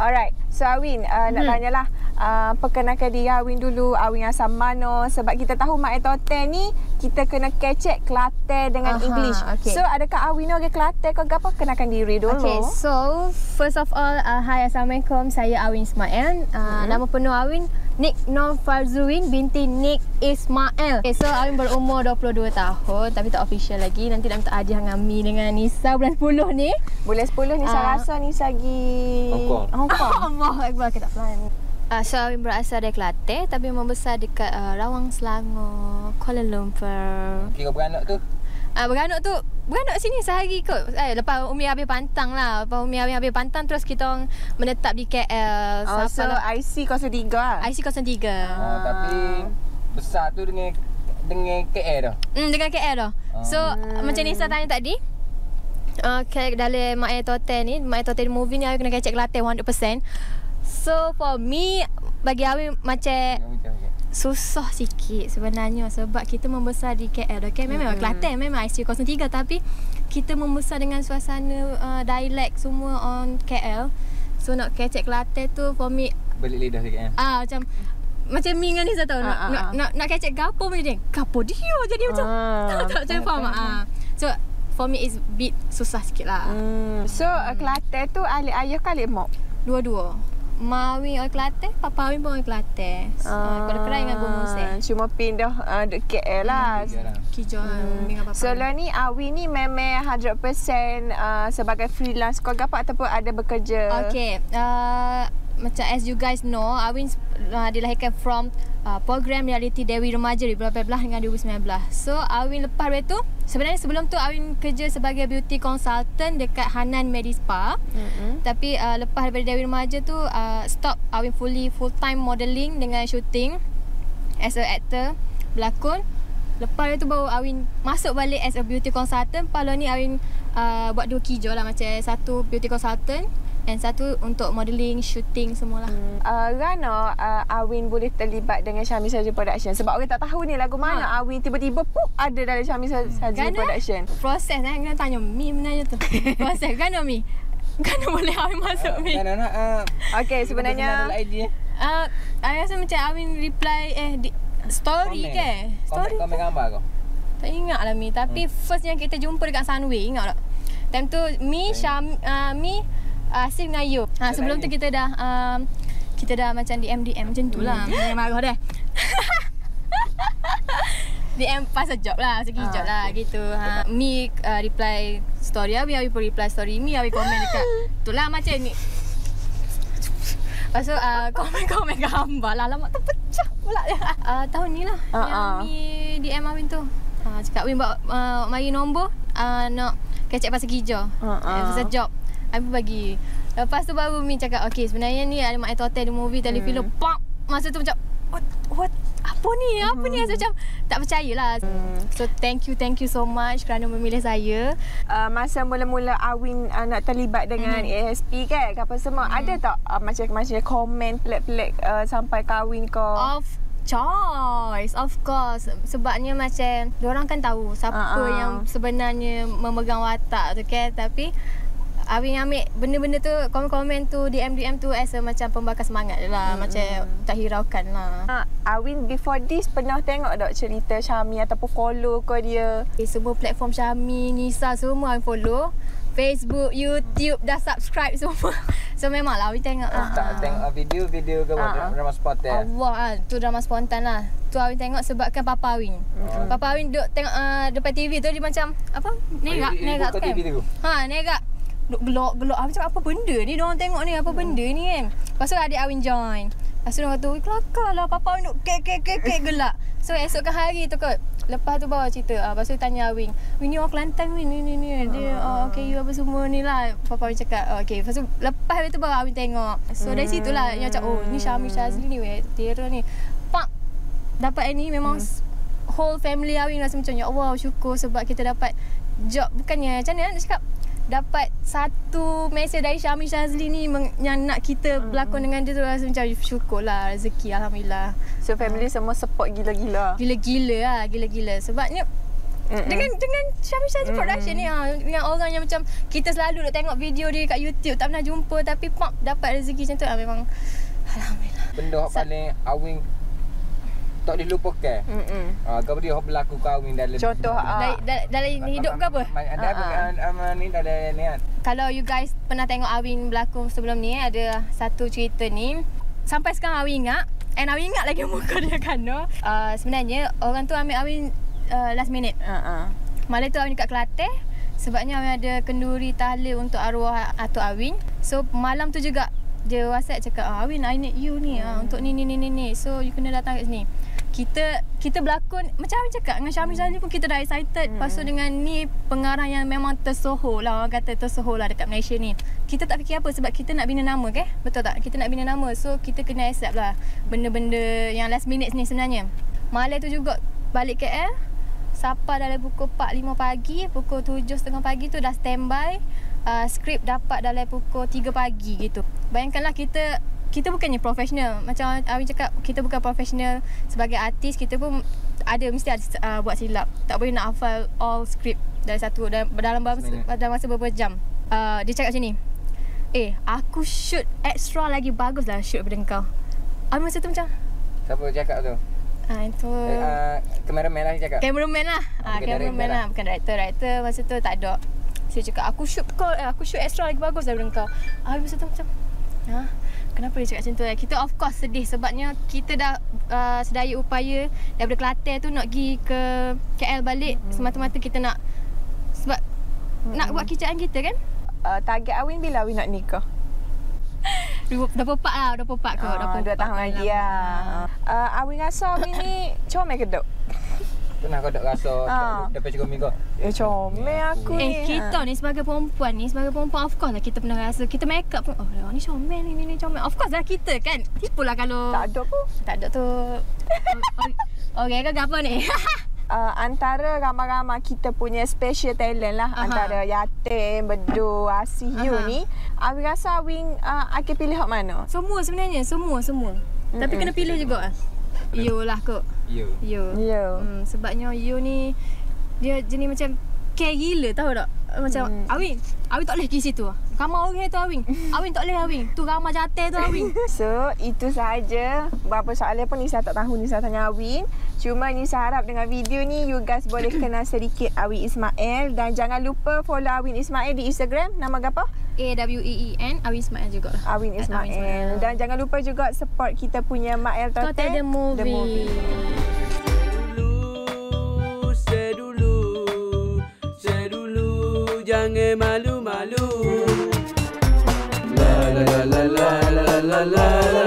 Alright, so Awin, nak tanyalah perkenalkan diri Awin dulu. Awin asal mana? Sebab kita tahu Mak Etote ni kita kena kecek Kelantan dengan English. Okay. So adakah Awin orang Kelantan ke apa? Kenalkan diri dulu. Okay, so first of all, hi, Assalamualaikum. Saya Awin Ismail. Nama penuh Awin Nik Nur Farzuin binti Nik Ismail. Okay, so Awin berumur 22 tahun tapi tak official lagi. Nanti nak minta hadiah dengan Mi dengan Nisa bulan 10 ni. Bulan 10 Nisa rasa Nisa pergi Hong Kong. Allah Akbar, kita plan. So Awin berasal dari Kelantan tapi membesar dekat Rawang, Selangor, Kuala Lumpur. Kira beranak tu? Beranak sini sehari kot. Lepas Umi habis pantang lah. Lepas Umi habis pantang terus kita orang menetap di KL. So IC 03 lah? IC 03. Tapi besar tu dengan KL dah? Dengan KL dah. So macam Nisa tanya tadi, dalam Mak Etote ni, Mak Etote movie ni Awin kena kecek Kelantan 100%. So for me, bagi Awin macam susah sikit sebenarnya sebab kita membesar di KL. Okay, memang Kelantan, memang IC 03 tapi kita membesar dengan suasana dialek semua on KL. So nak kecek Kelantan tu for me balik lidah sikit kan. Macam Mi dengan Nisa tahu nak kecek gapo pun dia. Gapo dia jadi macam tak faham. So for me is bit susah sikit lah. So Kelantan tu ahli ayah ke ahli mak? Dua-dua. Mak Awin orang Kelantan, Papa Awin pun orang Kelantan. Pada Kerai dengan Gunung Seng. Cuma pindah dekat KL lah. Kijau dengan Papa. So lah ni Awin ni memang 100% sebagai freelance kau apa ataupun ada bekerja? Okay. Macam as you guys know, Awin dilahirkan from program reality Dewi Remaja 2018 dengan 2019. So Awin lepas dari tu, sebenarnya sebelum tu Awin kerja sebagai beauty consultant dekat Hanan Medispa. Tapi lepas daripada Dewi Remaja tu stop. Awin full time modelling dengan shooting as a actor, berlakon. Lepas tu baru Awin masuk balik as a beauty consultant. Lepas ni Awin buat dua kijau lah, macam satu beauty consultant and satu untuk modelling, shooting semualah. Rana Awin boleh terlibat dengan Syami Saji Production? Sebab orang tak tahu ni lagu mana Awin tiba-tiba ada dalam Syami Saji Production. Proses kena tanya Mi menanya tu. Proses kan Mi? Kan boleh Awin masuk Mi? Kan nak okey, sebenarnya I rasa macam Awin reply story ke? Story komen gambar kau? Tak ingat lah Mi. Tapi first yang kita jumpa dekat Sunway, ingat tak? Time tu Mi, Mi, Asim dengan Ayub. Sebelum tu kita dah macam DM macam tu lah. Jangan marah dah. DM pasal job lah, sekejap lah gitu. Mi reply story Abi pun reply story Mi, Abi komen dekat itulah macam ni. Lepas tu komen gambar lah, lama terpecah pula dia. Tahun ni lah yang Mi DM Awin tu. Cakap Win buat mari nombor nak kecek pasal hijau. Pasal job. Abi bagi. Lepas tu baru Mi cakap okey sebenarnya ni ada Mak Etote di movie telefilm. Pop. Masa tu macam what? Apa ni? Rasa macam tak percayalah. So thank you so much kerana memilih saya. Masa mula-mula Awin nak terlibat dengan ASP kan, apa semua, ada tak macam komen pelik-pelik sampai kahwin kau? Of course. Sebabnya macam diorang kan tahu siapa yang sebenarnya memegang watak tu kan. Tapi Awin ambil benda-benda tu, komen-komen tu, DM tu as macam pembakar semangat je lah. Macam tak hiraukan lah. Awin before this pernah tengok tak cerita Syami ataupun follow kau dia? Semua platform Syami, Nisa semua Awin follow. Facebook, YouTube dah subscribe semua. So memanglah Awin tengok. Tak tengok video ke drama spontan? Allah tu drama spontan lah. Tu Awin tengok sebabkan Papa Awin. Papa Awin duduk tengok depan TV tu dia macam apa? Nerak tu kan? Nerak. Gelok macam apa benda ni diorang tengok ni, apa benda ni kan. Lepas tu adik Awin join. Lepas tu diorang kata kelakar lah Papa Awin duk kek gelak. So esokkan hari tu kot, lepas tu bawa cerita. Lepas tu tanya Awin, ni orang Kelantan Win ni dia okay you apa semua ni lah. Papa Awin cakap okay. Lepas tu lepas tu baru Awin tengok. So dari situ lah dia macam ni Syami Shazli ni Tera ni pak dapat ni. Memang whole family Awin rasa macam ya Allah syukur sebab kita dapat job. Bukannya macam mana nak cakap, dapat satu mesej dari Syami Shazli ni yang nak kita berlakon dengan dia tu, rasa macam syukurlah, rezeki alhamdulillah. So family semua support gila-gila. Gila-gila lah, gila-gila. Sebabnya Dengan Syamil production ni dengan orang yang macam kita selalu duk tengok video dia kat YouTube, tak pernah jumpa, tapi dapat rezeki macam tu memang alhamdulillah. Benda yang paling Awing tak dilupakan. Kau dia berlaku kau Awing dalam contoh dalam hidup ke apa? Ada ni dalam ni kan. Kalau you guys pernah tengok Awing berlakon sebelum ni, ada satu cerita ni sampai sekarang Awing ingat. Awing ingat lagi muka dia kan. Sebenarnya orang tu ambil Awing last minute. Malam tu Awing dekat Kelantan sebabnya Awing ada kenduri tahlil untuk arwah Atuk Awing. So malam tu juga dia WhatsApp cakap, Awing I need you ni untuk ni. So you kena datang kat sini. Kita berlakon macam Awing cakap dengan Syamil pun kita dah excited. Lepas tu dengan ni pengarah yang memang tersohor lah, orang kata tersohor lah dekat Malaysia ni. Kita tak fikir apa sebab kita nak bina nama ke? Betul tak? Kita nak bina nama. So kita kena accept lah benda-benda yang last minute ni sebenarnya. Malam tu juga balik KL, Sapa dalam pukul 4-5 pagi, pukul 7.30 pagi tu dah standby. Skrip dapat dalam pukul 3 pagi gitu. Bayangkanlah kita bukannya profesional. Macam Awing cakap, kita bukan profesional sebagai artis. Kita pun mesti ada buat silap. Tak boleh nak hafal all skrip dalam masa beberapa jam. Dia cakap macam ni, aku shoot extra lagi bagus lah shoot daripada kau. Awing masa tu macam, siapa cakap tu? Itu kameraman lah dia cakap. Kameraman lah. Kameraman lah, bukan director. Director masa tu tak ada. Saya cakap aku shoot extra lagi bagus daripada kau. Awing masa tu macam, kenapa dia cakap macam tu? Kita of course sedih sebabnya kita dah sedaya upaya daripada Kelantan tu nak pergi ke KL balik semata-mata kita nak sebab nak buat kerjaan kita kan. Target Awing bila Awing nak nikah? 24 lah, 24 kot. 2 tahun lagi lah. Awing rasa Awing ni comel ke dok? Pernah kau dok rasa dapat cukup minggu? Comel aku ni. Kita ni sebagai perempuan of course lah kita pernah rasa. Kita make up pun, ni comel ni comel. Of course lah kita kan. Tipulah kalau tak ada pun. Tak ada tu. Okay ke apa ni? Antara ramai-ramai kita punya special talent lah. Antara Yatim, Bedu, Asih, You ni, Awing rasa Awing akan pilih hak mana? Semua sebenarnya, semua. Tapi kena pilih juga. You lah kot. You. Sebabnya You ni dia jenis macam care gila, tahu tak? Macam Awing tak boleh pergi situ. Ramai orang tu Awing tak boleh Awing. Tu ramai jatuh tu Awing. So itu sahaja. Berapa soalan pun Nisa tak tahu, Nisa tanya Awing. Cuma Nisa harap dengan video ni you guys boleh kenal sedikit Awing Ismail. Dan jangan lupa follow Awing Ismail di Instagram. Nama apa? AWEEN Awing Ismail juga lah. Awing Ismail. Dan jangan lupa juga support kita punya Mael Tote The Movie. Sedulu jangan malu-malu. La la la la la la la la.